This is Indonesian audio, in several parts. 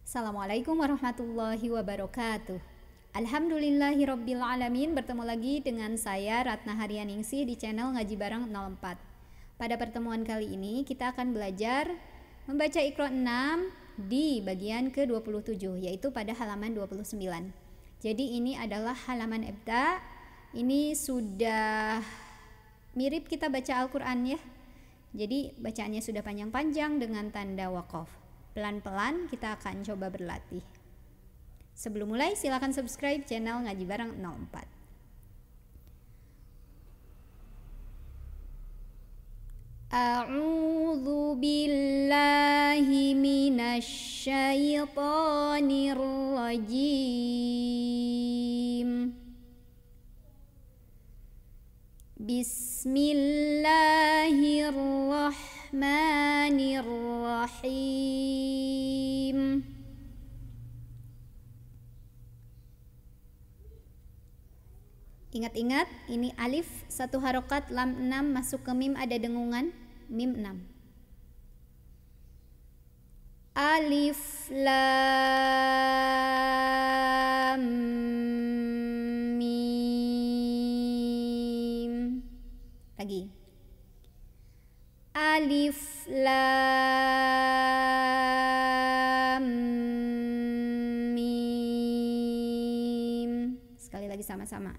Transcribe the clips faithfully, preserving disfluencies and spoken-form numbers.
Assalamualaikum warahmatullahi wabarakatuh. Alhamdulillahirabbil alamin. Bertemu lagi dengan saya Ratna Haryaningsih di channel Ngaji Bareng nol empat. Pada pertemuan kali ini kita akan belajar membaca Iqra enam di bagian ke dua puluh tujuh, yaitu pada halaman dua puluh sembilan. Jadi ini adalah halaman ibda. Ini sudah mirip kita baca Al-Qur'an ya. Jadi bacaannya sudah panjang-panjang dengan tanda waqaf. Pelan-pelan kita akan coba berlatih. Sebelum mulai silakan subscribe channel Ngaji Bareng nol empat. A'udzu billahi minasy syaithanir rajim. Bismillahirrahmanirrahim. Ingat-ingat, ini alif satu harokat, lam enam masuk ke mim ada dengungan, mim enam. Alif lam mim. Lagi. Alif lam mim. Sekali lagi sama-sama.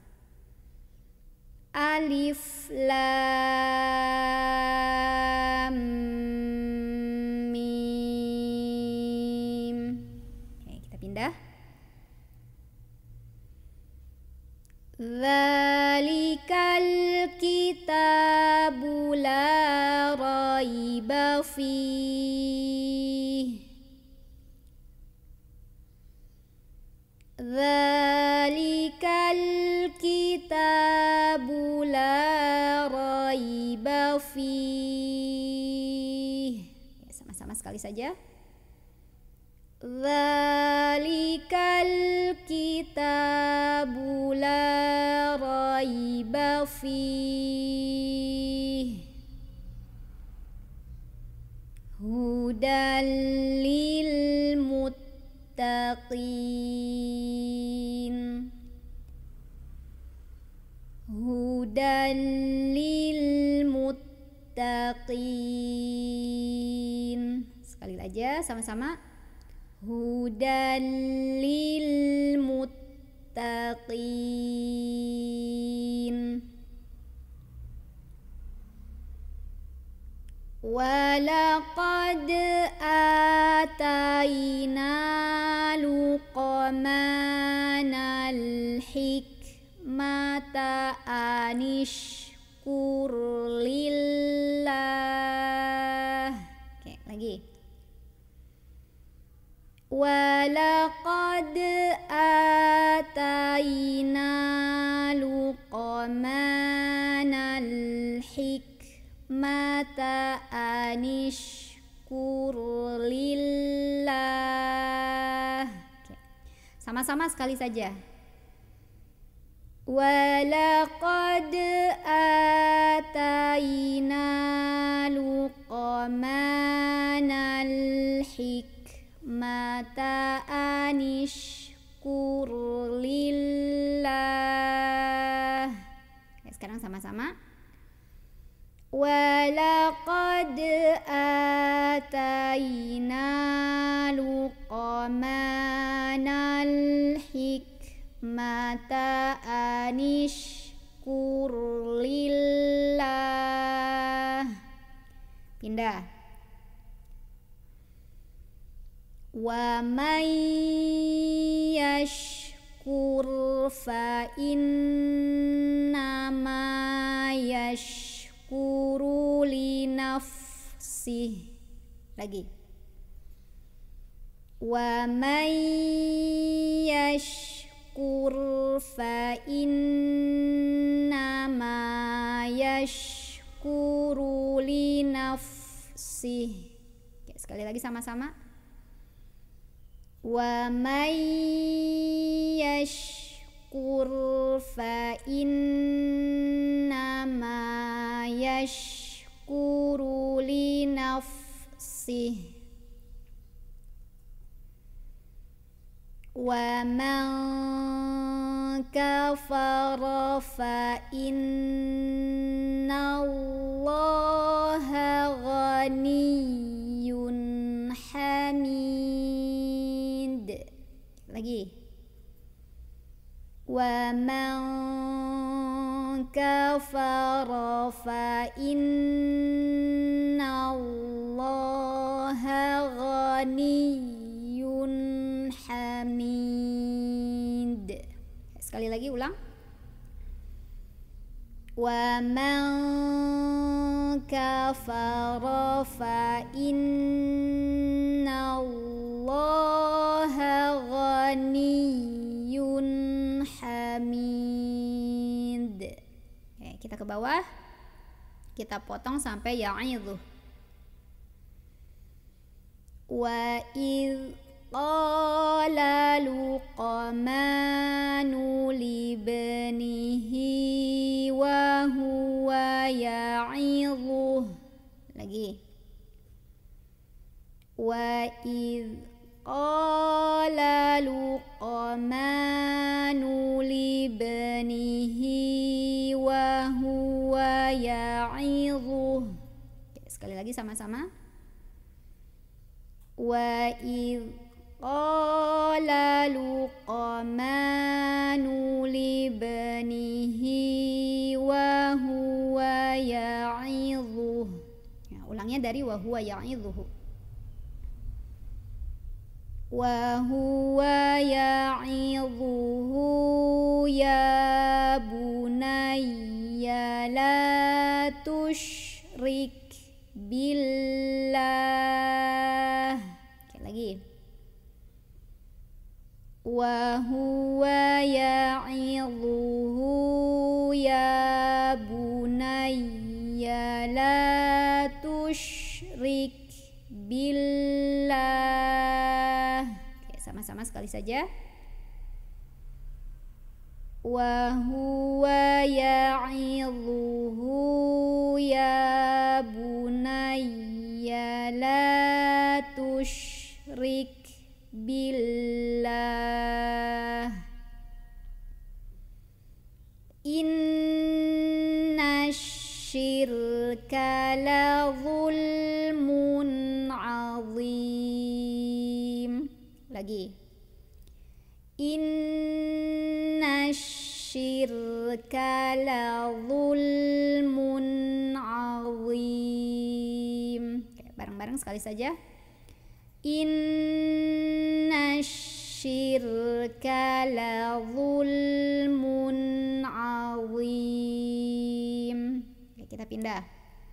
Alif lam mim. Oke, kita pindah. Dzalikal kitabu la raiba fihi. Dzalikal kitabu la raiba fihi. Ya, sama-sama sekali saja. Dzalikal kitabu la raiba fihi. Hudan lil muttaqin. Hudan lil muttaqin. Sekali aja sama-sama. Hudan lil muttaqin. Walaqad atayna luqmanal hikmata anishkur lillah. Oke, lagi. Walaqad atayna luqmanal hikmata anishkur lillah. Oke. Sama-sama sekali saja. Walaqad atayna luqmanal hikmata anishkur lillah. Oke, sekarang sama-sama. Walaqad atayna luqmanal hikmata anishkur lillah. Pindah. Wa may yashkur fa innama yashkuru li nafsih. Lagi. Wa may yashkur fa innama yashkuru li nafsih. Oke, sekali lagi sama-sama. Wa may yashkur fa innama yashkuru li nafsih. Wa man kafara fa innallaha ghaniyyun hamid. Lagi. Wa man kafara fa innallaha ghaniyyun hamid. Sekali lagi ulang. Wa man kafara fa innallaha ghaniyyun hamid. Oke, kita ke bawah. Kita potong sampai ya'idhu. Wa idh qala Luqmanu libnihi wa huwa ya'idhuh. Lagi. Wa idh qala Luqmanu libnihi wa huwa ya'idhuh. Sekali lagi sama-sama. Wa idh qala Luqmanu libnihi wa huwa ya'idhuh. Ya, ulangnya dari wa huwa ya'idhuh. Wa huwa ya'idhuhu ya bunayya la tusyrik billah. Oke, lagi. Wa huwa ya'idhuhu ya bunayya la tusyrik billah. Oke, sama-sama sekali saja. Wa huwa ya'idhuhu ya bunayya la tusyrik billah. Inna syirka la zulmun azim. Lagi. Inna syirka la zulmun azim. Oke, bareng-bareng sekali saja. Inna syirka la zulmun azim. Oke, kita pindah.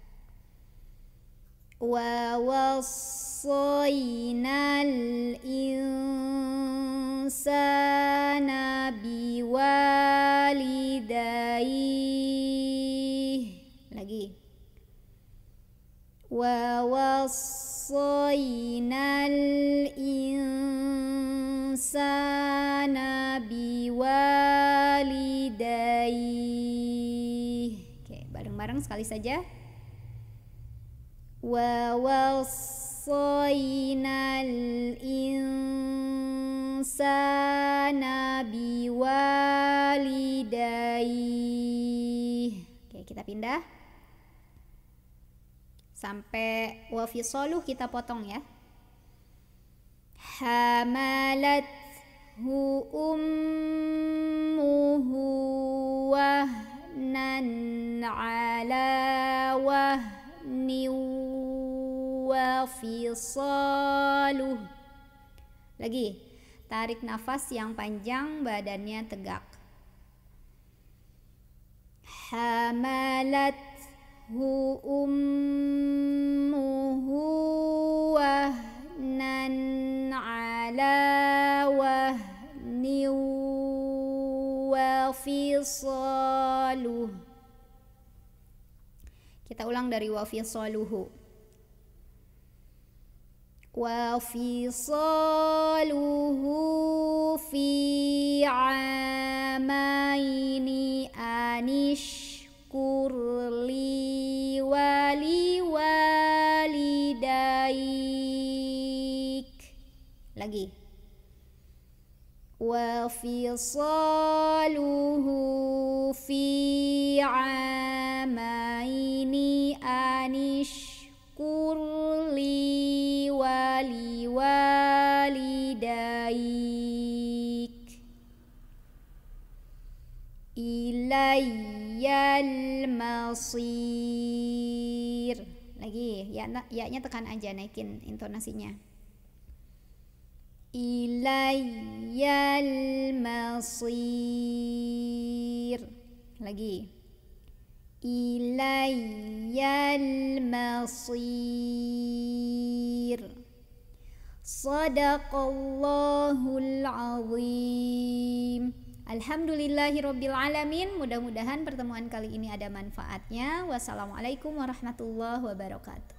Wa wassaynal insana biwalidayhi. Lagi. Wa wassaynal insana biwalidayhi. Oke, bareng-bareng sekali saja. Wa wassaynal insana biwalidayhi. Oke, kita pindah sampai wa fisaluh kita potong ya. Hamalathu ummuhu wahnan ala wahnin wa fisaluh. Lagi. Tarik nafas yang panjang, badannya tegak. Hamalathu ummuhu wahnan ala wahnin wa fisaluh. Kita ulang dari wa fisaluhu. Wa fisaluhu fi amaini anishkur li wali walidaik. Lagi. wa fisaluhu fi amaini anishkur li wali walidaik ilayyal masir. Lagi ya, ya-nya tekan aja, naikin intonasinya. Ilayyal masir. Lagi. Ilayyal masir. Shadaqallahul azim. Alhamdulillahirabbil alamin. Mudah-mudahan pertemuan kali ini ada manfaatnya. Wassalamualaikum warahmatullahi wabarakatuh.